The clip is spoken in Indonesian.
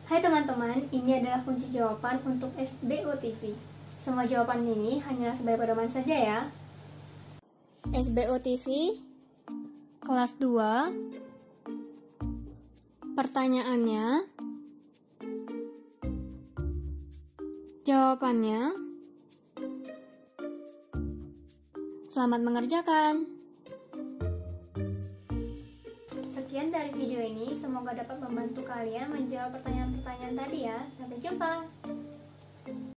Hai teman-teman, ini adalah kunci jawaban untuk SBO TV. Semua jawaban ini hanyalah sebagai pedoman saja ya. SBO TV kelas 2. Pertanyaannya, jawabannya. Selamat mengerjakan. Sekian dari video ini, semoga dapat membantu kalian menjawab pertanyaan-pertanyaan tadi ya. Sampai jumpa.